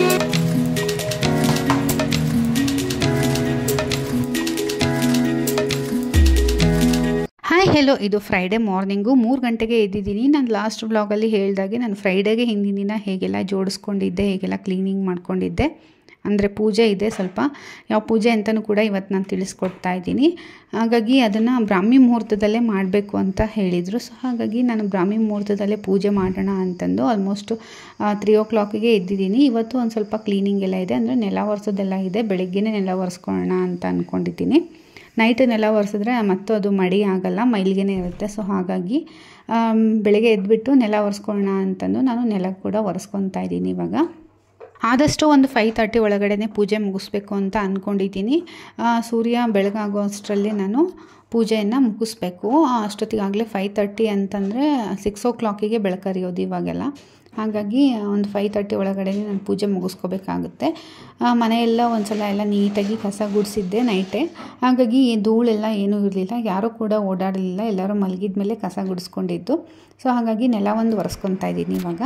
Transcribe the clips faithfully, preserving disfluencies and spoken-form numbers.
Hi hello, ಇದು Friday morning ಮೂರು ಗಂಟೆಗೆ ಎದ್ದಿದ್ದೀನಿ. ನಾನು ಲಾಸ್ಟ್ ವ್ಲಾಗಲ್ಲಿ ಹೇಳಿದಾಗೆ ನಾನು ಫ್ರೈಡೇಗೆ ಹಿಂದಿನ ದಿನ ಹೇಗೆಲ್ಲ ಜೋಡಿಸ್ಕೊಂಡಿದ್ದೆ, ಹೇಗೆಲ್ಲ ಕ್ಲೀನಿಂಗ್ ಮಾಡ್ಕೊಂಡಿದ್ದೆ. ಅಂದರೆ ಪೂಜೆ ಇದೆ ಸ್ವಲ್ಪ, ಯಾವ ಪೂಜೆ ಅಂತಲೂ ಕೂಡ ಇವತ್ತು ನಾನು ತಿಳಿಸ್ಕೊಡ್ತಾ ಇದ್ದೀನಿ. ಹಾಗಾಗಿ ಅದನ್ನು ಬ್ರಾಹ್ಮಿ ಮುಹೂರ್ತದಲ್ಲೇ ಮಾಡಬೇಕು ಅಂತ ಹೇಳಿದರು. ಸೊ ಹಾಗಾಗಿ ನಾನು ಬ್ರಾಹ್ಮಿ ಮುಹೂರ್ತದಲ್ಲೇ ಪೂಜೆ ಮಾಡೋಣ ಅಂತಂದು ಆಲ್ಮೋಸ್ಟ್ ತ್ರೀ ಓ ಕ್ಲಾಕಿಗೆ ಎದ್ದಿದ್ದೀನಿ. ಇವತ್ತು ಒಂದು ಸ್ವಲ್ಪ ಕ್ಲೀನಿಂಗ್ ಎಲ್ಲ ಇದೆ, ಅಂದರೆ ನೆಲ ಒರೆಸೋದೆಲ್ಲ ಇದೆ. ಬೆಳಗ್ಗೆನೇ ನೆಲ ಒರೆಸ್ಕೊಳ್ಳೋಣ ಅಂತ ಅಂದ್ಕೊಂಡಿದ್ದೀನಿ. ನೈಟ್ ನೆಲ ಒರೆಸಿದ್ರೆ ಮತ್ತು ಅದು ಮಡಿ ಆಗಲ್ಲ, ಮೈಲಿಗೆನೇ ಇರುತ್ತೆ. ಸೊ ಹಾಗಾಗಿ ಬೆಳಗ್ಗೆ ಎದ್ಬಿಟ್ಟು ನೆಲ ಒರೆಸ್ಕೊಳ್ಳೋಣ ಅಂತಂದು ನಾನು ನೆಲ ಕೂಡ ಒರೆಸ್ಕೊತಾ ಇದ್ದೀನಿ. ಇವಾಗ ಆದಷ್ಟು ಒಂದು ಫೈವ್ ತರ್ಟಿ ಒಳಗಡೆ ಪೂಜೆ ಮುಗಿಸ್ಬೇಕು ಅಂತ ಅಂದ್ಕೊಂಡಿದ್ದೀನಿ. ಸೂರ್ಯ ಬೆಳಗಾಗೋ ಅಷ್ಟರಲ್ಲಿ ನಾನು ಪೂಜೆಯನ್ನು ಮುಗಿಸ್ಬೇಕು. ಅಷ್ಟೊತ್ತಿಗಾಗಲೇ ಫೈವ್ ತರ್ಟಿ ಅಂತಂದರೆ ಸಿಕ್ಸ್ ಓ ಕ್ಲಾಕಿಗೆ ಬೆಳಕರಿಯೋದು ಇವಾಗೆಲ್ಲ. ಹಾಗಾಗಿ ಒಂದು ಫೈವ್ ತರ್ಟಿ ಒಳಗಡೆ ನಾನು ಪೂಜೆ ಮುಗಿಸ್ಕೋಬೇಕಾಗುತ್ತೆ. ಮನೆಯೆಲ್ಲ ಒಂದು ಸಲ ಎಲ್ಲ ನೀಟಾಗಿ ಕಸ ಗುಡಿಸಿದ್ದೆ ನೈಟೇ. ಹಾಗಾಗಿ ಧೂಳೆಲ್ಲ ಏನೂ ಇರಲಿಲ್ಲ, ಯಾರೂ ಕೂಡ ಓಡಾಡಲಿಲ್ಲ, ಎಲ್ಲರೂ ಮಲಗಿದ ಮೇಲೆ ಕಸ ಗುಡಿಸ್ಕೊಂಡಿದ್ದು. ಸೊ ಹಾಗಾಗಿ ನೆಲ ಒಂದು ಒರೆಸ್ಕೊತಾ ಇದ್ದೀನಿ. ಇವಾಗ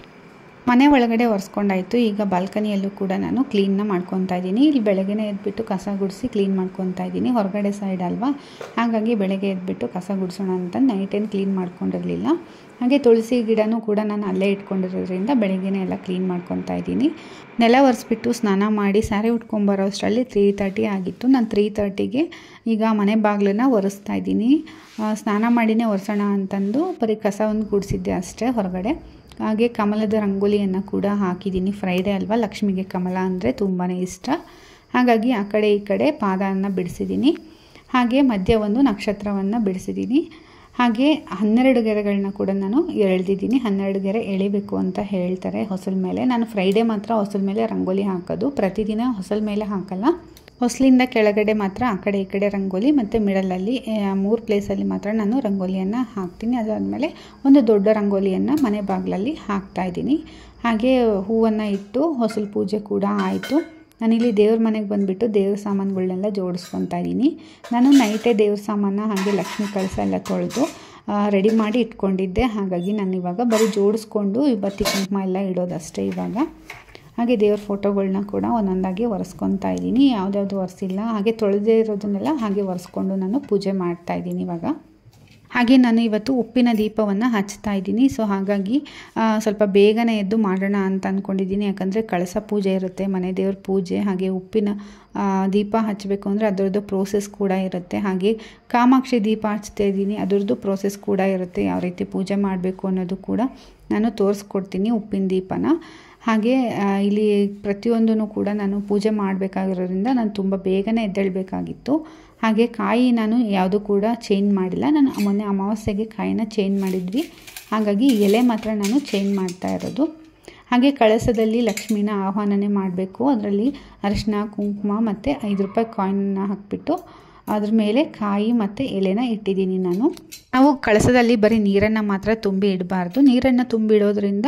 ಮನೆ ಒಳಗಡೆ ಒರೆಸ್ಕೊಂಡಾಯಿತು. ಈಗ ಬಾಲ್ಕನಿಯಲ್ಲೂ ಕೂಡ ನಾನು ಕ್ಲೀನ್ನ ಮಾಡ್ಕೊತಾ ಇದ್ದೀನಿ. ಇಲ್ಲಿ ಬೆಳಗ್ಗೆನೇ ಎದ್ಬಿಟ್ಟು ಕಸ ಗುಡಿಸಿ ಕ್ಲೀನ್ ಮಾಡ್ಕೊತಾ ಇದ್ದೀನಿ. ಹೊರಗಡೆ ಸೈಡ್ ಅಲ್ವಾ, ಹಾಗಾಗಿ ಬೆಳಗ್ಗೆ ಎದ್ಬಿಟ್ಟು ಕಸ ಗುಡಿಸೋಣ ಅಂತ ನೈಟೇನು ಕ್ಲೀನ್ ಮಾಡ್ಕೊಂಡಿರಲಿಲ್ಲ. ಹಾಗೆ ತುಳಸಿ ಗಿಡನೂ ಕೂಡ ನಾನು ಅಲ್ಲೇ ಇಟ್ಕೊಂಡಿರೋದ್ರಿಂದ ಬೆಳಗ್ಗೆನೇ ಎಲ್ಲ ಕ್ಲೀನ್ ಮಾಡ್ಕೊತಾ ಇದ್ದೀನಿ. ನೆಲ ಒರೆಸ್ಬಿಟ್ಟು ಸ್ನಾನ ಮಾಡಿ ಸ್ಯಾರಿ ಉಟ್ಕೊಂಬರೋ ಅಷ್ಟರಲ್ಲಿ ತ್ರೀ ತರ್ಟಿ ಆಗಿತ್ತು. ನಾನು ತ್ರೀ ತರ್ಟಿಗೆ ಈಗ ಮನೆ ಬಾಗಿಲನ್ನು ಒರೆಸ್ತಾ ಇದ್ದೀನಿ. ಸ್ನಾನ ಮಾಡಿನೇ ಒರೆಸೋಣ ಅಂತಂದು ಬರೀ ಕಸ ಒಂದು ಗುಡಿಸಿದ್ದೆ ಅಷ್ಟೇ ಹೊರಗಡೆ. ಹಾಗೆ ಕಮಲದ ರಂಗೋಲಿಯನ್ನು ಕೂಡ ಹಾಕಿದ್ದೀನಿ. ಫ್ರೈಡೇ ಅಲ್ವಾ, ಲಕ್ಷ್ಮಿಗೆ ಕಮಲ ಅಂದರೆ ತುಂಬಾ ಇಷ್ಟ. ಹಾಗಾಗಿ ಆ ಕಡೆ ಈ ಕಡೆ ಪಾದವನ್ನು ಬಿಡಿಸಿದ್ದೀನಿ. ಹಾಗೆ ಮಧ್ಯ ಒಂದು ನಕ್ಷತ್ರವನ್ನು ಬಿಡಿಸಿದ್ದೀನಿ. ಹಾಗೆ ಹನ್ನೆರಡು ಗೆರೆಗಳನ್ನ ಕೂಡ ನಾನು ಎಳೆದಿದ್ದೀನಿ. ಹನ್ನೆರಡು ಗೆರೆ ಎಳಿಬೇಕು ಅಂತ ಹೇಳ್ತಾರೆ ಹೊಸಲ ಮೇಲೆ. ನಾನು ಫ್ರೈಡೇ ಮಾತ್ರ ಹೊಸಲ ಮೇಲೆ ರಂಗೋಲಿ ಹಾಕೋದು, ಪ್ರತಿದಿನ ಹೊಸಲ ಮೇಲೆ ಹಾಕಲ್ಲ. ಹೊಸಲಿಂದ ಕೆಳಗಡೆ ಮಾತ್ರ ಆ ಕಡೆ ಈ ಕಡೆ ರಂಗೋಲಿ ಮತ್ತು ಮಿಡಲಲ್ಲಿ ಮೂರು ಪ್ಲೇಸಲ್ಲಿ ಮಾತ್ರ ನಾನು ರಂಗೋಲಿಯನ್ನು ಹಾಕ್ತೀನಿ. ಅದಾದಮೇಲೆ ಒಂದು ದೊಡ್ಡ ರಂಗೋಲಿಯನ್ನು ಮನೆ ಬಾಗಿಲಲ್ಲಿ ಹಾಕ್ತಾಯಿದ್ದೀನಿ. ಹಾಗೆ ಹೂವನ್ನು ಇಟ್ಟು ಹೊಸಲ ಪೂಜೆ ಕೂಡ ಆಯಿತು. ನಾನಿಲ್ಲಿ ದೇವ್ರ ಮನೆಗೆ ಬಂದುಬಿಟ್ಟು ದೇವ್ರ ಸಾಮಾನುಗಳನ್ನೆಲ್ಲ ಜೋಡಿಸ್ಕೊತಾ ಇದ್ದೀನಿ. ನಾನು ನೈಟೇ ದೇವ್ರ ಸಾಮಾನು ಹಾಗೆ ಲಕ್ಷ್ಮೀ ಕಳಸ ಎಲ್ಲ ತೊಳೆದು ರೆಡಿ ಮಾಡಿ ಇಟ್ಕೊಂಡಿದ್ದೆ. ಹಾಗಾಗಿ ನಾನು ಇವಾಗ ಬರೀ ಜೋಡಿಸ್ಕೊಂಡು ಬತ್ತಿ ಕುಂಕುಮ ಎಲ್ಲ ಇಡೋದಷ್ಟೇ ಇವಾಗ. ಹಾಗೆ ದೇವ್ರ ಫೋಟೋಗಳನ್ನ ಕೂಡ ಒಂದೊಂದಾಗಿ ಒರೆಸ್ಕೊತಾ ಇದ್ದೀನಿ. ಯಾವುದ್ಯಾವುದು ಒರೆಸಿಲ್ಲ, ಹಾಗೆ ತೊಳೆದೇ ಇರೋದನ್ನೆಲ್ಲ ಹಾಗೆ ಒರೆಸ್ಕೊಂಡು ನಾನು ಪೂಜೆ ಮಾಡ್ತಾಯಿದ್ದೀನಿ ಇವಾಗ. ಹಾಗೆ ನಾನು ಇವತ್ತು ಉಪ್ಪಿನ ದೀಪವನ್ನು ಹಚ್ತಾ ಇದ್ದೀನಿ. ಸೊ ಹಾಗಾಗಿ ಸ್ವಲ್ಪ ಬೇಗನೆ ಎದ್ದು ಮಾಡೋಣ ಅಂತ ಅಂದ್ಕೊಂಡಿದ್ದೀನಿ. ಯಾಕಂದರೆ ಕಳಸ ಪೂಜೆ ಇರುತ್ತೆ, ಮನೆ ದೇವ್ರ ಪೂಜೆ, ಹಾಗೆ ಉಪ್ಪಿನ ದೀಪ ಹಚ್ಚಬೇಕು ಅಂದರೆ ಅದರದ್ದು ಪ್ರೋಸೆಸ್ ಕೂಡ ಇರುತ್ತೆ. ಹಾಗೆ ಕಾಮಾಕ್ಷಿ ದೀಪ ಹಚ್ತಾ ಇದ್ದೀನಿ, ಅದರದ್ದು ಪ್ರೋಸೆಸ್ ಕೂಡ ಇರುತ್ತೆ. ಯಾವ ರೀತಿ ಪೂಜೆ ಮಾಡಬೇಕು ಅನ್ನೋದು ಕೂಡ ನಾನು ತೋರಿಸ್ಕೊಡ್ತೀನಿ ಉಪ್ಪಿನ ದೀಪನ. ಹಾಗೆ ಇಲ್ಲಿ ಪ್ರತಿಯೊಂದೂ ಕೂಡ ನಾನು ಪೂಜೆ ಮಾಡಬೇಕಾಗಿರೋದ್ರಿಂದ ನಾನು ತುಂಬ ಬೇಗನೆ ಎದ್ದೇಳಬೇಕಾಗಿತ್ತು. ಹಾಗೆ ಕಾಯಿ ನಾನು ಯಾವುದೂ ಕೂಡ ಚೇಂಜ್ ಮಾಡಿಲ್ಲ. ನಾನು ಮೊನ್ನೆ ಅಮಾವಾಸ್ಯೆಗೆ ಕಾಯಿನ ಚೇಂಜ್ ಮಾಡಿದ್ವಿ, ಹಾಗಾಗಿ ಎಲೆ ಮಾತ್ರ ನಾನು ಚೇಂಜ್ ಮಾಡ್ತಾ ಇರೋದು. ಹಾಗೆ ಕಳಸದಲ್ಲಿ ಲಕ್ಷ್ಮೀನ ಆಹ್ವಾನನೆ ಮಾಡಬೇಕು. ಅದರಲ್ಲಿ ಅರಿಶಿನ ಕುಂಕುಮ ಮತ್ತು ಐದು ರೂಪಾಯಿ ಕಾಯಿನ್ನ ಹಾಕಿಬಿಟ್ಟು ಅದ್ರ ಮೇಲೆ ಕಾಯಿ ಮತ್ತು ಎಲೆನ ಇಟ್ಟಿದ್ದೀನಿ ನಾನು. ನಾವು ಕಳಸದಲ್ಲಿ ಬರೀ ನೀರನ್ನು ಮಾತ್ರ ತುಂಬಿ ಇಡಬಾರ್ದು. ನೀರನ್ನು ತುಂಬಿ ಇಡೋದ್ರಿಂದ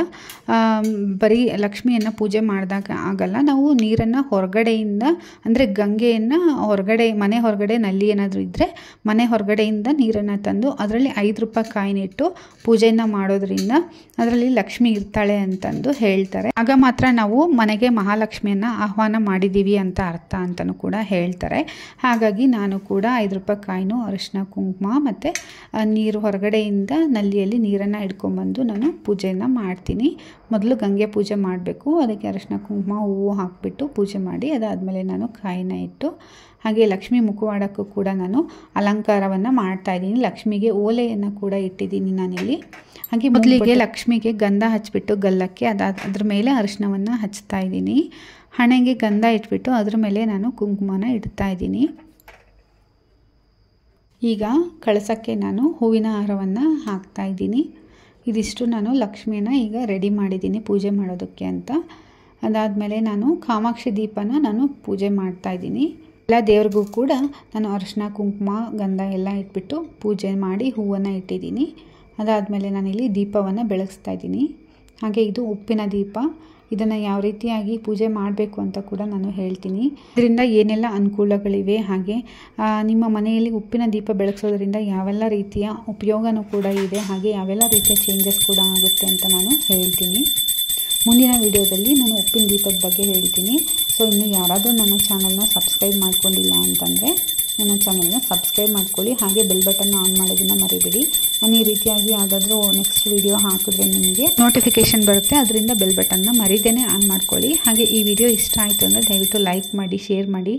ಬರೀ ಲಕ್ಷ್ಮಿಯನ್ನು ಪೂಜೆ ಮಾಡಿದಾಗ ಆಗಲ್ಲ. ನಾವು ನೀರನ್ನು ಹೊರಗಡೆಯಿಂದ, ಅಂದರೆ ಗಂಗೆಯನ್ನು ಹೊರಗಡೆ, ಮನೆ ಹೊರಗಡೆ ನಲ್ಲಿ ಏನಾದರೂ ಇದ್ದರೆ ಮನೆ ಹೊರಗಡೆಯಿಂದ ನೀರನ್ನು ತಂದು ಅದರಲ್ಲಿ ಐದು ರೂಪಾಯಿ ಕಾಯಿನ ಇಟ್ಟು ಪೂಜೆಯನ್ನು ಮಾಡೋದ್ರಿಂದ ಅದರಲ್ಲಿ ಲಕ್ಷ್ಮಿ ಇರ್ತಾಳೆ ಅಂತಂದು ಹೇಳ್ತಾರೆ. ಆಗ ಮಾತ್ರ ನಾವು ಮನೆಗೆ ಮಹಾಲಕ್ಷ್ಮಿಯನ್ನು ಆಹ್ವಾನ ಮಾಡಿದ್ದೀವಿ ಅಂತ ಅರ್ಥ ಅಂತಲೂ ಕೂಡ ಹೇಳ್ತಾರೆ. ಹಾಗಾಗಿ ನಾನು ಕೂಡ ಐದು ರೂಪಾಯಿ ಕಾಯಿನೂ ಅರಿಶಿನ ಕುಂಕುಮ ಮತ್ತು ನೀರು ಹೊರಗಡೆಯಿಂದ ನಲ್ಲಿಯಲ್ಲಿ ನೀರನ್ನು ಇಟ್ಕೊಂಡ್ಬಂದು ನಾನು ಪೂಜೆಯನ್ನು ಮಾಡ್ತೀನಿ. ಮೊದಲು ಗಂಗೆ ಪೂಜೆ ಮಾಡಬೇಕು, ಅದಕ್ಕೆ ಅರಿಶಿನ ಕುಂಕುಮ ಹೂವು ಹಾಕಿಬಿಟ್ಟು ಪೂಜೆ ಮಾಡಿ ಅದಾದಮೇಲೆ ನಾನು ಕಾಯಿನ ಇಟ್ಟು ಹಾಗೆ ಲಕ್ಷ್ಮೀ ಮುಖವಾಡಕ್ಕೂ ಕೂಡ ನಾನು ಅಲಂಕಾರವನ್ನು ಮಾಡ್ತಾಯಿದ್ದೀನಿ. ಲಕ್ಷ್ಮಿಗೆ ಓಲೆಯನ್ನು ಕೂಡ ಇಟ್ಟಿದ್ದೀನಿ ನಾನಿಲ್ಲಿ. ಹಾಗೆ ಮೊದಲಿಗೆ ಲಕ್ಷ್ಮಿಗೆ ಗಂಧ ಹಚ್ಬಿಟ್ಟು ಗಲ್ಲಕ್ಕೆ ಅದಾದ ಅದ್ರ ಮೇಲೆ ಅರಿಶಿನವನ್ನು ಹಚ್ತಾ ಇದ್ದೀನಿ. ಹಣೆಗೆ ಗಂಧ ಇಟ್ಬಿಟ್ಟು ಅದ್ರ ಮೇಲೆ ನಾನು ಕುಂಕುಮನ ಇಡ್ತಾ ಇದ್ದೀನಿ. ಈಗ ಕಳಸಕ್ಕೆ ನಾನು ಹೂವಿನ ಹಾರವನ್ನು ಹಾಕ್ತಾ ಇದ್ದೀನಿ. ಇದಿಷ್ಟು ನಾನು ಲಕ್ಷ್ಮಿಯನ್ನು ಈಗ ರೆಡಿ ಮಾಡಿದ್ದೀನಿ ಪೂಜೆ ಮಾಡೋದಕ್ಕೆ ಅಂತ. ಅದಾದಮೇಲೆ ನಾನು ಕಾಮಾಕ್ಷಿ ದೀಪನ ನಾನು ಪೂಜೆ ಮಾಡ್ತಾಯಿದ್ದೀನಿ. ಎಲ್ಲ ದೇವ್ರಿಗೂ ಕೂಡ ನಾನು ಅರಿಶಿನ ಕುಂಕುಮ ಗಂಧ ಎಲ್ಲ ಇಟ್ಬಿಟ್ಟು ಪೂಜೆ ಮಾಡಿ ಹೂವನ್ನು ಇಟ್ಟಿದ್ದೀನಿ. ಅದಾದಮೇಲೆ ನಾನಿಲ್ಲಿ ದೀಪವನ್ನು ಬೆಳಗಿಸ್ತಾ ಇದ್ದೀನಿ. ಹಾಗೆ ಇದು ಉಪ್ಪಿನ ದೀಪ. ಇದನ್ನು ಯಾವ ರೀತಿಯಾಗಿ ಪೂಜೆ ಮಾಡಬೇಕು ಅಂತ ಕೂಡ ನಾನು ಹೇಳ್ತೀನಿ. ಇದರಿಂದ ಏನೆಲ್ಲ ಅನುಕೂಲಗಳಿವೆ, ಹಾಗೆ ನಿಮ್ಮ ಮನೆಯಲ್ಲಿ ಉಪ್ಪಿನ ದೀಪ ಬೆಳಗಿಸೋದ್ರಿಂದ ಯಾವೆಲ್ಲ ರೀತಿಯ ಉಪಯೋಗನೂ ಕೂಡ ಇದೆ, ಹಾಗೆ ಯಾವೆಲ್ಲ ರೀತಿಯ ಚೇಂಜಸ್ ಕೂಡ ಆಗುತ್ತೆ ಅಂತ ನಾನು ಹೇಳ್ತೀನಿ. ಮುಂದಿನ ವಿಡಿಯೋದಲ್ಲಿ ನಾನು ಉಪ್ಪಿನ ದೀಪದ ಬಗ್ಗೆ ಹೇಳ್ತೀನಿ. ಸೊ ಇನ್ನು ಯಾರಾದರೂ ನನ್ನ ಚಾನಲ್ನ ಸಬ್ಸ್ಕ್ರೈಬ್ ಮಾಡ್ಕೊಂಡಿಲ್ಲ ಅಂತಂದರೆ ನನ್ನ ಚಾನಲ್ನ ಸಬ್ಸ್ಕ್ರೈಬ್ ಮಾಡ್ಕೊಳ್ಳಿ. ಹಾಗೆ ಬೆಲ್ ಬಟನ್ನ ಆನ್ ಮಾಡೋದನ್ನು ಮರಿಬೇಡಿ. ನಾನು ಈ ರೀತಿಯಾಗಿ ಯಾವುದಾದ್ರೂ ನೆಕ್ಸ್ಟ್ ವಿಡಿಯೋ ಹಾಕಿದ್ರೆ ನಿಮಗೆ ನೋಟಿಫಿಕೇಷನ್ ಬರುತ್ತೆ, ಅದರಿಂದ ಬೆಲ್ ಬಟನ್ನ ಮರಿದೇನೆ ಆನ್ ಮಾಡ್ಕೊಳ್ಳಿ. ಹಾಗೆ ಈ ವಿಡಿಯೋ ಇಷ್ಟ ಆಯಿತು ಅಂದರೆ ದಯವಿಟ್ಟು ಲೈಕ್ ಮಾಡಿ, ಶೇರ್ ಮಾಡಿ.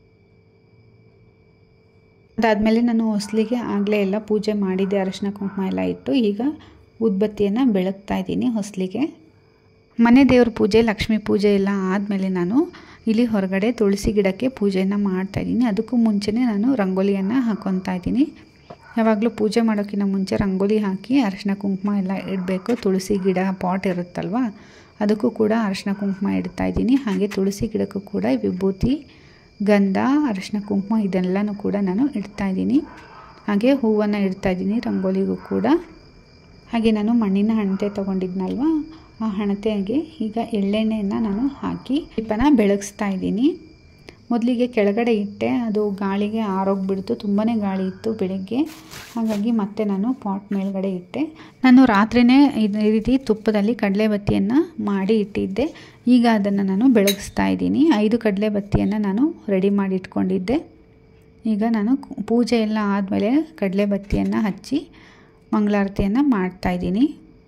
ಅದಾದಮೇಲೆ ನಾನು ಹೊಸಲಿಗೆ ಆಗಲೇ ಎಲ್ಲ ಪೂಜೆ ಮಾಡಿದ್ದೆ, ಅರಿಶಿನ ಕುಂಕುಮ ಎಲ್ಲ ಇಟ್ಟು ಈಗ ಉದ್ಬತ್ತಿಯನ್ನು ಬೆಳಗ್ತಾ ಇದ್ದೀನಿ ಹೊಸಲಿಗೆ. ಮನೆ ದೇವ್ರ ಪೂಜೆ, ಲಕ್ಷ್ಮೀ ಪೂಜೆ ಎಲ್ಲ ಆದಮೇಲೆ ನಾನು ಇಲ್ಲಿ ಹೊರಗಡೆ ತುಳಸಿ ಗಿಡಕ್ಕೆ ಪೂಜೆಯನ್ನು ಮಾಡ್ತಾಯಿದ್ದೀನಿ. ಅದಕ್ಕೂ ಮುಂಚೆನೇ ನಾನು ರಂಗೋಲಿಯನ್ನು ಹಾಕ್ಕೊತಾ ಇದ್ದೀನಿ. ಯಾವಾಗಲೂ ಪೂಜೆ ಮಾಡೋಕ್ಕಿಂತ ಮುಂಚೆ ರಂಗೋಲಿ ಹಾಕಿ ಅರಿಶಿನ ಕುಂಕುಮ ಎಲ್ಲ ಇಡಬೇಕು. ತುಳಸಿ ಗಿಡ ಪಾಟ್ ಇರುತ್ತಲ್ವ, ಅದಕ್ಕೂ ಕೂಡ ಅರಿಶಿನ ಕುಂಕುಮ ಇಡ್ತಾ ಇದ್ದೀನಿ. ಹಾಗೆ ತುಳಸಿ ಗಿಡಕ್ಕೂ ಕೂಡ ವಿಭೂತಿ, ಗಂಧ, ಅರಿಶಿನ ಕುಂಕುಮ ಇದೆಲ್ಲನೂ ಕೂಡ ನಾನು ಇಡ್ತಾಯಿದ್ದೀನಿ. ಹಾಗೆ ಹೂವನ್ನು ಇಡ್ತಾಯಿದ್ದೀನಿ ರಂಗೋಲಿಗೂ ಕೂಡ. ಹಾಗೆ ನಾನು ಮಣ್ಣಿನ ಹಣತೆ ತೊಗೊಂಡಿದ್ನಲ್ವ, ಆ ಹಣತೆಗೆ ಈಗ ಎಳ್ಳೆಣ್ಣೆಯನ್ನು ನಾನು ಹಾಕಿ ದೀಪನ ಬೆಳಗಿಸ್ತಾ ಇದ್ದೀನಿ. ಮೊದಲಿಗೆ ಕೆಳಗಡೆ ಇಟ್ಟೆ, ಅದು ಗಾಳಿಗೆ ಆರೋಗ್ಬಿಡ್ತು, ತುಂಬಾ ಗಾಳಿ ಇತ್ತು ಬೆಳಗ್ಗೆ. ಹಾಗಾಗಿ ಮತ್ತೆ ನಾನು ಪಾಟ್ ಮೇಲ್ಗಡೆ ಇಟ್ಟೆ. ನಾನು ರಾತ್ರಿಯೇ ಈ ರೀತಿ ತುಪ್ಪದಲ್ಲಿ ಕಡಲೆ ಬತ್ತಿಯನ್ನು ಮಾಡಿ ಇಟ್ಟಿದ್ದೆ. ಈಗ ಅದನ್ನು ನಾನು ಬೆಳಗಿಸ್ತಾ ಇದ್ದೀನಿ. ಐದು ಕಡಲೆ ಬತ್ತಿಯನ್ನು ನಾನು ರೆಡಿ ಮಾಡಿ ಇಟ್ಕೊಂಡಿದ್ದೆ. ಈಗ ನಾನು ಪೂಜೆ ಎಲ್ಲ ಆದಮೇಲೆ ಕಡಲೆ ಬತ್ತಿಯನ್ನು ಹಚ್ಚಿ ಮಂಗಳಾರತಿಯನ್ನು ಮಾಡ್ತಾಯಿದ್ದೀನಿ.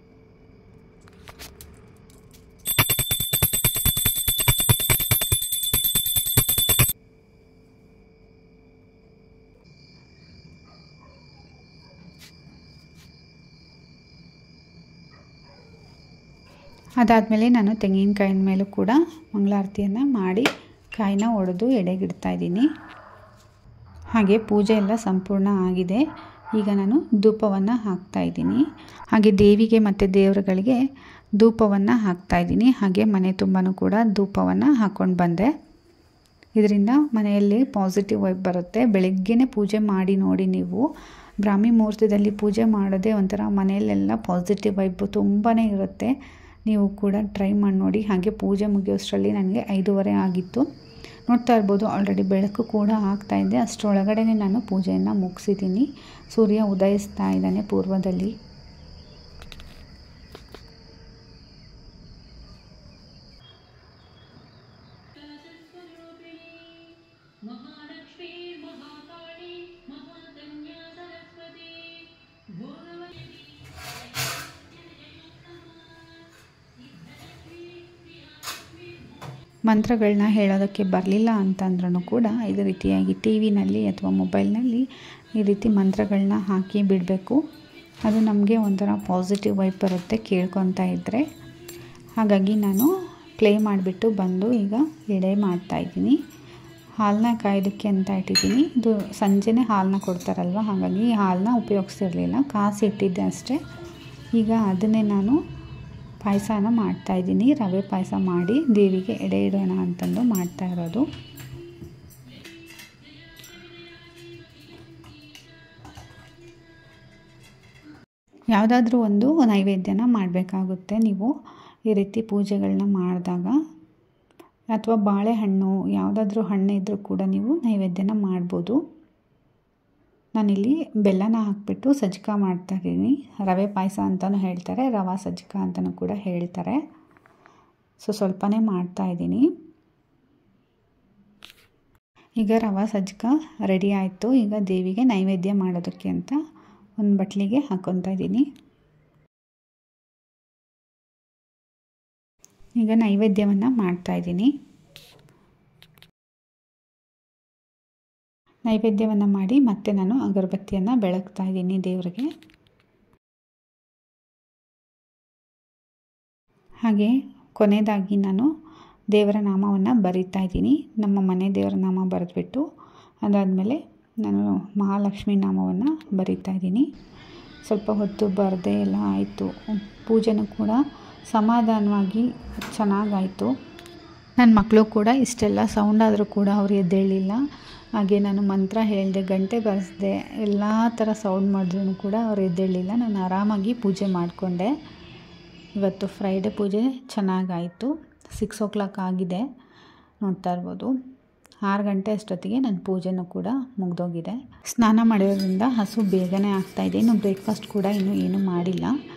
ಅದಾದಮೇಲೆ ನಾನು ತೆಂಗಿನಕಾಯಿನ ಮೇಲೂ ಕೂಡ ಮಂಗಳಾರತಿಯನ್ನು ಮಾಡಿ ಕಾಯಿನ ಒಡೆದು ಎಡೆಗಿಡ್ತಾ ಇದ್ದೀನಿ. ಹಾಗೆ ಪೂಜೆ ಎಲ್ಲ ಸಂಪೂರ್ಣ ಆಗಿದೆ. ಈಗ ನಾನು ಧೂಪವನ್ನು ಹಾಕ್ತಾಯಿದ್ದೀನಿ. ಹಾಗೆ ದೇವಿಗೆ ಮತ್ತು ದೇವರುಗಳಿಗೆ ಧೂಪವನ್ನು ಹಾಕ್ತಾಯಿದ್ದೀನಿ. ಹಾಗೆ ಮನೆ ತುಂಬಾ ಕೂಡ ಧೂಪವನ್ನು ಹಾಕ್ಕೊಂಡು ಬಂದೆ. ಇದರಿಂದ ಮನೆಯಲ್ಲಿ ಪಾಸಿಟಿವ್ ವೈಬ್ ಬರುತ್ತೆ. ಬೆಳಗ್ಗೆನೇ ಪೂಜೆ ಮಾಡಿ ನೋಡಿ ನೀವು. ಬ್ರಾಹ್ಮಿ ಮುಹೂರ್ತದಲ್ಲಿ ಪೂಜೆ ಮಾಡೋದೇ ಒಂಥರ ಮನೆಯಲ್ಲೆಲ್ಲ ಪಾಸಿಟಿವ್ ವೈಬ್ ತುಂಬಾ ಇರುತ್ತೆ. ನೀವು ಕೂಡ ಟ್ರೈ ಮಾಡಿ ನೋಡಿ. ಹಾಗೆ ಪೂಜೆ ಮುಗಿಯೋಷ್ಟರಲ್ಲಿ ನನಗೆ ಐದೂವರೆ ಆಗಿತ್ತು. ನೋಡ್ತಾ ಇರ್ಬೋದು, ಆಲ್ರೆಡಿ ಬೆಳಕು ಕೂಡ ಆಗ್ತಾಯಿದೆ. ಅಷ್ಟರೊಳಗಡೆ ನಾನು ಪೂಜೆಯನ್ನು ಮುಗಿಸಿದ್ದೀನಿ. ಸೂರ್ಯ ಉದಯಿಸ್ತಾ ಇದ್ದಾನೆ ಪೂರ್ವದಲ್ಲಿ. ಮಂತ್ರಗಳನ್ನ ಹೇಳೋದಕ್ಕೆ ಬರಲಿಲ್ಲ ಅಂತಂದ್ರೂ ಕೂಡ ಇದೇ ರೀತಿಯಾಗಿ ಟಿ ವಿನಲ್ಲಿ ಅಥವಾ ಮೊಬೈಲ್ನಲ್ಲಿ ಈ ರೀತಿ ಮಂತ್ರಗಳನ್ನ ಹಾಕಿ ಬಿಡಬೇಕು. ಅದು ನಮಗೆ ಒಂಥರ ಪಾಸಿಟಿವ್ ವೈಬ್ ಬರುತ್ತೆ ಕೇಳ್ಕೊತಾ ಇದ್ದರೆ. ಹಾಗಾಗಿ ನಾನು ಪ್ಲೇ ಮಾಡಿಬಿಟ್ಟು ಬಂದು ಈಗ ಎಡೆ ಮಾಡ್ತಾಯಿದ್ದೀನಿ. ಹಾಲನ್ನ ಕಾಯೋದಕ್ಕೆ ಅಂತ ಇಟ್ಟಿದ್ದೀನಿ. ಇದು ಸಂಜೆನೇ ಹಾಲನ್ನ ಕೊಡ್ತಾರಲ್ವ, ಹಾಗಾಗಿ ಹಾಲನ್ನ ಉಪಯೋಗಿಸ್ತಿರಲಿಲ್ಲ, ಕಾಸಿ ಇಟ್ಟಿದ್ದೆ ಅಷ್ಟೇ. ಈಗ ಅದನ್ನೇ ನಾನು ಪಾಯಸನ ಮಾಡ್ತಾಯಿದ್ದೀನಿ. ರವೆ ಪಾಯಸ ಮಾಡಿ ದೇವಿಗೆ ಎಡೆ ಇಡೋಣ ಅಂತಂದು ಮಾಡ್ತಾ ಇರೋದು. ಯಾವುದಾದ್ರೂ ಒಂದು ನೈವೇದ್ಯನ ಮಾಡಬೇಕಾಗುತ್ತೆ ನೀವು ಈ ರೀತಿ ಪೂಜೆಗಳನ್ನ ಮಾಡಿದಾಗ. ಅಥವಾ ಬಾಳೆಹಣ್ಣು, ಯಾವುದಾದ್ರೂ ಹಣ್ಣು ಇದ್ದರೂ ಕೂಡ ನೀವು ನೈವೇದ್ಯನ ಮಾಡ್ಬೋದು. ನಾನಿಲ್ಲಿ ಬೆಲ್ಲನ ಹಾಕಿಬಿಟ್ಟು ಸಜ್ಜಿಕ ಮಾಡ್ತಾಯಿದ್ದೀನಿ. ರವೆ ಪಾಯಸ ಅಂತಲೂ ಹೇಳ್ತಾರೆ, ರವಾ ಸಜ್ಜಿಕ ಅಂತಲೂ ಕೂಡ ಹೇಳ್ತಾರೆ. ಸೊ ಸ್ವಲ್ಪನೇ ಮಾಡ್ತಾಯಿದ್ದೀನಿ. ಈಗ ರವಾ ಸಜ್ಜಿಕ ರೆಡಿ ಆಯಿತು. ಈಗ ದೇವಿಗೆ ನೈವೇದ್ಯ ಮಾಡೋದಕ್ಕೆ ಅಂತ ಒಂದು ಬಟ್ಲಿಗೆ ಹಾಕ್ಕೊತಾ ಇದ್ದೀನಿ. ಈಗ ನೈವೇದ್ಯವನ್ನು ಮಾಡ್ತಾಯಿದ್ದೀನಿ. ನೈವೇದ್ಯವನ್ನು ಮಾಡಿ ಮತ್ತೆ ನಾನು ಅಗರಬತ್ತಿಯನ್ನು ಬೆಳಗ್ತಾ ಇದ್ದೀನಿ ದೇವರಿಗೆ. ಹಾಗೆ ಕೊನೆಯದಾಗಿ ನಾನು ದೇವರ ನಾಮವನ್ನು ಬರಿತಾ ಇದ್ದೀನಿ. ನಮ್ಮ ಮನೆ ದೇವರ ನಾಮ ಬರೆದ್ಬಿಟ್ಟು ಅದಾದಮೇಲೆ ನಾನು ಮಹಾಲಕ್ಷ್ಮಿ ನಾಮವನ್ನು ಬರಿತಾ ಇದ್ದೀನಿ. ಸ್ವಲ್ಪ ಹೊತ್ತು ಬರದೆ ಎಲ್ಲ ಆಯಿತು. ಪೂಜೆನೂ ಕೂಡ ಸಮಾಧಾನವಾಗಿ ಚೆನ್ನಾಗಾಯಿತು. ನನ್ನ ಮಕ್ಕಳು ಕೂಡ ಇಷ್ಟೆಲ್ಲ ಸೌಂಡ್ ಆದರೂ ಕೂಡ ಅವರು ಎದ್ದೇಳಲಿಲ್ಲ. ಹಾಗೆ ನಾನು ಮಂತ್ರ ಹೇಳಿದೆ, ಗಂಟೆ ಬಾರಿಸಿದೆ, ಎಲ್ಲ ಥರ ಸೌಂಡ್ ಮಾಡಿದ್ರೂ ಕೂಡ ಅವ್ರು ಎದ್ದೇಳಲಿಲ್ಲ. ನಾನು ಆರಾಮಾಗಿ ಪೂಜೆ ಮಾಡಿಕೊಂಡೆ. ಇವತ್ತು ಫ್ರೈಡೇ ಪೂಜೆ ಚೆನ್ನಾಗಾಯಿತು. ಸಿಕ್ಸ್ ಓ ಕ್ಲಾಕ್ ಆಗಿದೆ, ನೋಡ್ತಾ ಇರ್ಬೋದು. ಆರು ಗಂಟೆ ಅಷ್ಟೊತ್ತಿಗೆ ನನ್ನ ಪೂಜೆನೂ ಕೂಡ ಮುಗಿದೋಗಿದೆ. ಸ್ನಾನ ಮಾಡೋದ್ರಿಂದ ಹಸು ಬೇಗನೆ ಆಗ್ತಾಯಿದೆ. ಇನ್ನು ಬ್ರೇಕ್ಫಾಸ್ಟ್ ಕೂಡ ಇನ್ನೂ ಏನೂ ಮಾಡಿಲ್ಲ.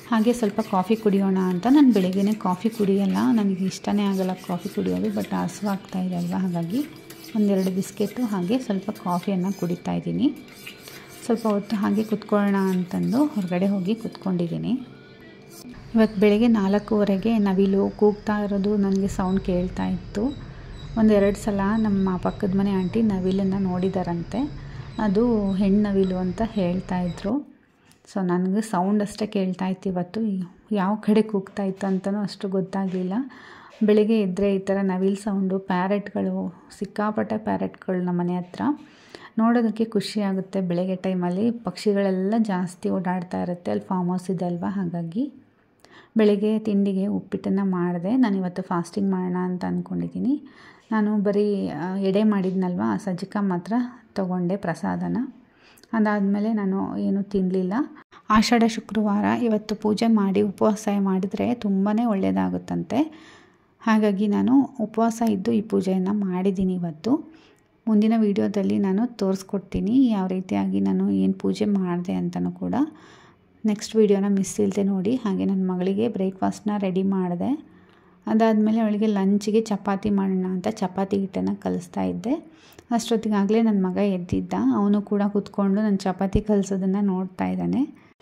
ಹಾಗೆ ಸ್ವಲ್ಪ ಕಾಫಿ ಕುಡಿಯೋಣ ಅಂತ. ನಾನು ಬೆಳಗ್ಗೆನೇ ಕಾಫಿ ಕುಡಿಯೋಲ್ಲ, ನನಗೆ ಇಷ್ಟನೇ ಆಗಲ್ಲ ಕಾಫಿ ಕುಡಿಯೋದು, ಬಟ್ ಹಸಿವಾಗ್ತಾ ಇದೆ ಅಲ್ವಾ, ಹಾಗಾಗಿ ಒಂದೆರಡು ಬಿಸ್ಕೆಟು ಹಾಗೆ ಸ್ವಲ್ಪ ಕಾಫಿಯನ್ನು ಕುಡಿತಾ ಇದ್ದೀನಿ. ಸ್ವಲ್ಪ ಹೊತ್ತು ಹಾಗೆ ಕುತ್ಕೊಳ್ಳೋಣ ಅಂತಂದು ಹೊರಗಡೆ ಹೋಗಿ ಕುತ್ಕೊಂಡಿದ್ದೀನಿ. ಇವತ್ತು ಬೆಳಗ್ಗೆ ನಾಲ್ಕೂವರೆಗೆ ನವಿಲು ಕೂಗ್ತಾ ಇರೋದು ನನಗೆ ಸೌಂಡ್ ಕೇಳ್ತಾ ಇತ್ತು. ಒಂದೆರಡು ಸಲ ನಮ್ಮ ಪಕ್ಕದ ಮನೆ ಆಂಟಿ ನವಿಲನ್ನು ನೋಡಿದಾರಂತೆ, ಅದು ಹೆಣ್ಣು ನವಿಲು ಅಂತ ಹೇಳ್ತಾಯಿದ್ರು. ಸೊ ನನಗೆ ಸೌಂಡ್ ಅಷ್ಟೇ ಕೇಳ್ತಾ ಇತ್ತು. ಇವತ್ತು ಯಾವ ಕಡೆ ಕೂಗ್ತಾ ಇತ್ತು ಅಂತಲೂ ಅಷ್ಟು ಗೊತ್ತಾಗಲಿಲ್ಲ. ಬೆಳಿಗ್ಗೆ ಇದ್ದರೆ ಈ ಥರ ನವಿಲು ಸೌಂಡು, ಪ್ಯಾರೆಟ್ಗಳು, ಸಿಕ್ಕಾಪಟ್ಟೆ ಪ್ಯಾರೆಟ್ಗಳು ನಮ್ಮ ಮನೆ ಹತ್ರ, ನೋಡೋದಕ್ಕೆ ಖುಷಿ ಆಗುತ್ತೆ. ಬೆಳಗ್ಗೆ ಟೈಮಲ್ಲಿ ಪಕ್ಷಿಗಳೆಲ್ಲ ಜಾಸ್ತಿ ಓಡಾಡ್ತಾ ಇರುತ್ತೆ, ಅಲ್ಲಿ ಫಾರ್ಮ್ ಹೌಸ್ ಇದೆ ಅಲ್ವಾ, ಹಾಗಾಗಿ ಬೆಳಗ್ಗೆ ತಿಂಡಿಗೆ ಉಪ್ಪಿಟ್ಟನ್ನು ಮಾಡಿದೆ. ನಾನು ಇವತ್ತು ಫಾಸ್ಟಿಂಗ್ ಮಾಡೋಣ ಅಂತ ಅಂದ್ಕೊಂಡಿದ್ದೀನಿ. ನಾನು ಬರೀ ಎಡೆ ಮಾಡಿದ್ನಲ್ವ, ಸಜ್ಜಿಕ ಮಾತ್ರ ತೊಗೊಂಡೆ ಪ್ರಸಾದನ. ಅದಾದಮೇಲೆ ನಾನು ಏನೂ ತಿನ್ನಲಿಲ್ಲ. ಆಷಾಢ ಶುಕ್ರವಾರ ಇವತ್ತು ಪೂಜೆ ಮಾಡಿ ಉಪವಾಸ ಮಾಡಿದರೆ ತುಂಬಾ ಒಳ್ಳೆಯದಾಗುತ್ತಂತೆ. ಹಾಗಾಗಿ ನಾನು ಉಪವಾಸ ಇದ್ದು ಈ ಪೂಜೆಯನ್ನು ಮಾಡಿದ್ದೀನಿ ಇವತ್ತು. ಮುಂದಿನ ವೀಡಿಯೋದಲ್ಲಿ ನಾನು ತೋರಿಸ್ಕೊಡ್ತೀನಿ ಯಾವ ರೀತಿಯಾಗಿ ನಾನು ಏನು ಪೂಜೆ ಮಾಡಿದೆ ಅಂತಲೂ ಕೂಡ. ನೆಕ್ಸ್ಟ್ ವೀಡಿಯೋನ ಮಿಸ್ ಇಲ್ಲದೆ ನೋಡಿ. ಹಾಗೆ ನನ್ನ ಮಗಳಿಗೆ ಬ್ರೇಕ್ಫಾಸ್ಟ್ನ ರೆಡಿ ಮಾಡಿದೆ. ಅದಾದಮೇಲೆ ಅವಳಿಗೆ ಲಂಚಿಗೆ ಚಪಾತಿ ಮಾಡೋಣ ಅಂತ ಚಪಾತಿ ಹಿಟ್ಟನ್ನು ಕಲಿಸ್ತಾ ಇದ್ದೆ. ಅಷ್ಟೊತ್ತಿಗಾಗಲೇ ನನ್ನ ಮಗ ಎದ್ದಿದ್ದ, ಅವನು ಕೂಡ ಕೂತ್ಕೊಂಡು ನನ್ನ ಚಪಾತಿ ಕಲಿಸೋದನ್ನು ನೋಡ್ತಾ ಇದ್ದಾನೆ.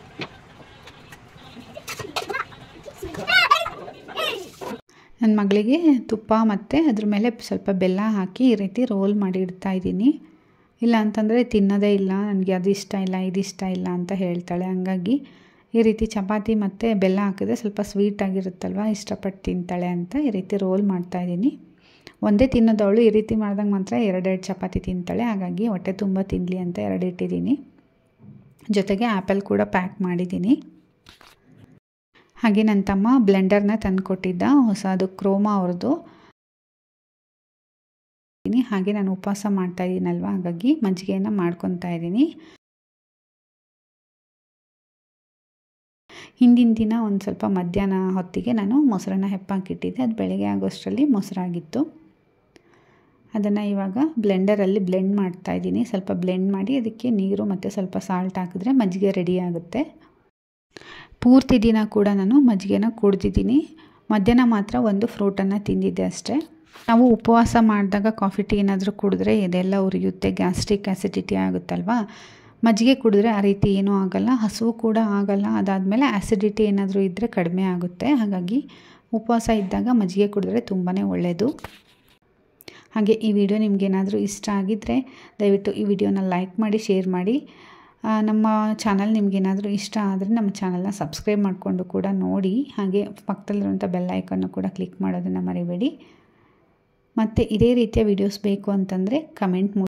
ನನ್ನ ಮಗಳಿಗೆ ತುಪ್ಪ ಮತ್ತು ಅದ್ರ ಮೇಲೆ ಸ್ವಲ್ಪ ಬೆಲ್ಲ ಹಾಕಿ ಈ ರೀತಿ ರೋಲ್ ಮಾಡಿ ಇಡ್ತಾ ಇದ್ದೀನಿ. ಇಲ್ಲ ಅಂತಂದರೆ ತಿನ್ನೋದೇ ಇಲ್ಲ, ನನಗೆ ಅದು ಇಷ್ಟ ಇಲ್ಲ, ಇದು ಇಷ್ಟ ಇಲ್ಲ ಅಂತ ಹೇಳ್ತಾಳೆ. ಹಂಗಾಗಿ ಈ ರೀತಿ ಚಪಾತಿ ಮತ್ತು ಬೆಲ್ಲ ಹಾಕಿದ್ರೆ ಸ್ವಲ್ಪ ಸ್ವೀಟಾಗಿರುತ್ತಲ್ವ, ಇಷ್ಟಪಟ್ಟು ತಿಂತಾಳೆ ಅಂತ ಈ ರೀತಿ ರೋಲ್ ಮಾಡ್ತಾಯಿದ್ದೀನಿ. ಒಂದೇ ತಿನ್ನೋದವಳು, ಈ ರೀತಿ ಮಾಡಿದಾಗ ಮಾತ್ರ ಎರಡೆರಡು ಚಪಾತಿ ತಿಂತಾಳೆ. ಹಾಗಾಗಿ ಹೊಟ್ಟೆ ತುಂಬ ತಿನ್ನಲಿ ಅಂತ ಎರಡು ಇಟ್ಟಿದ್ದೀನಿ. ಜೊತೆಗೆ ಆ್ಯಪಲ್ ಕೂಡ ಪ್ಯಾಕ್ ಮಾಡಿದ್ದೀನಿ. ಹಾಗೆ ನನ್ನ ತಮ್ಮ ಬ್ಲೆಂಡರ್ನ ತಂದು ಕೊಟ್ಟಿದ್ದ, ಹೊಸದು ಕ್ರೋಮಾ ಅವ್ರದ್ದು. ಹಾಗೆ ನಾನು ಉಪವಾಸ ಮಾಡ್ತಾಯಿದ್ದೀನಲ್ವ, ಹಾಗಾಗಿ ಮಜ್ಜಿಗೆಯನ್ನು ಮಾಡ್ಕೊತಾ ಇದ್ದೀನಿ. ಹಿಂದಿನ ದಿನ ಒಂದು ಸ್ವಲ್ಪ ಮಧ್ಯಾಹ್ನ ಹೊತ್ತಿಗೆ ನಾನು ಮೊಸರನ್ನ ಹೆಪ್ಪಾಕಿಟ್ಟಿದ್ದೆ, ಅದು ಬೆಳಗ್ಗೆ ಆಗೋಷ್ಟರಲ್ಲಿ ಮೊಸರಾಗಿತ್ತು. ಅದನ್ನು ಇವಾಗ ಬ್ಲೆಂಡರಲ್ಲಿ ಬ್ಲೆಂಡ್ ಮಾಡ್ತಾಯಿದ್ದೀನಿ. ಸ್ವಲ್ಪ ಬ್ಲೆಂಡ್ ಮಾಡಿ ಅದಕ್ಕೆ ನೀರು ಮತ್ತು ಸ್ವಲ್ಪ ಸಾಲ್ಟ್ ಹಾಕಿದ್ರೆ ಮಜ್ಜಿಗೆ ರೆಡಿ ಆಗುತ್ತೆ. ಪೂರ್ತಿ ದಿನ ಕೂಡ ನಾನು ಮಜ್ಜಿಗೆನ ಕುಡ್ದಿದ್ದೀನಿ. ಮಧ್ಯಾಹ್ನ ಮಾತ್ರ ಒಂದು ಫ್ರೂಟನ್ನು ತಿಂದಿದ್ದೆ ಅಷ್ಟೇ. ನಾವು ಉಪವಾಸ ಮಾಡಿದಾಗ ಕಾಫಿ ಟೀ ಏನಾದರೂ ಕುಡಿದ್ರೆ ಇದೆಲ್ಲ ಉರಿಯುತ್ತೆ, ಗ್ಯಾಸ್ಟ್ರಿಕ್ ಆ್ಯಸಿಡಿಟಿ ಆಗುತ್ತಲ್ವ. ಮಜ್ಜಿಗೆ ಕುಡಿದ್ರೆ ಆ ರೀತಿ ಏನೂ ಆಗೋಲ್ಲ, ಹಸುವು ಕೂಡ ಆಗೋಲ್ಲ. ಅದಾದಮೇಲೆ ಆ್ಯಸಿಡಿಟಿ ಏನಾದರೂ ಇದ್ದರೆ ಕಡಿಮೆ ಆಗುತ್ತೆ. ಹಾಗಾಗಿ ಉಪವಾಸ ಇದ್ದಾಗ ಮಜ್ಜಿಗೆ ಕುಡಿದ್ರೆ ತುಂಬಾ ಒಳ್ಳೆಯದು. ಹಾಗೆ ಈ ವಿಡಿಯೋ ನಿಮಗೇನಾದರೂ ಇಷ್ಟ ಆಗಿದ್ದರೆ ದಯವಿಟ್ಟು ಈ ವಿಡಿಯೋನ ಲೈಕ್ ಮಾಡಿ, ಶೇರ್ ಮಾಡಿ. ನಮ್ಮ ಚಾನಲ್ ನಿಮಗೇನಾದರೂ ಇಷ್ಟ ಆದರೆ ನಮ್ಮ ಚಾನಲ್ನ ಸಬ್ಸ್ಕ್ರೈಬ್ ಮಾಡಿಕೊಂಡು ಕೂಡ ನೋಡಿ. ಹಾಗೆ ಪಕ್ಕದಲ್ಲಿರುವಂಥ ಬೆಲ್ ಐಕನ್ನು ಕೂಡ ಕ್ಲಿಕ್ ಮಾಡೋದನ್ನು ಮರಿಬೇಡಿ. ಮತ್ತು ಇದೇ ರೀತಿಯ ವೀಡಿಯೋಸ್ ಬೇಕು ಅಂತಂದರೆ ಕಮೆಂಟ್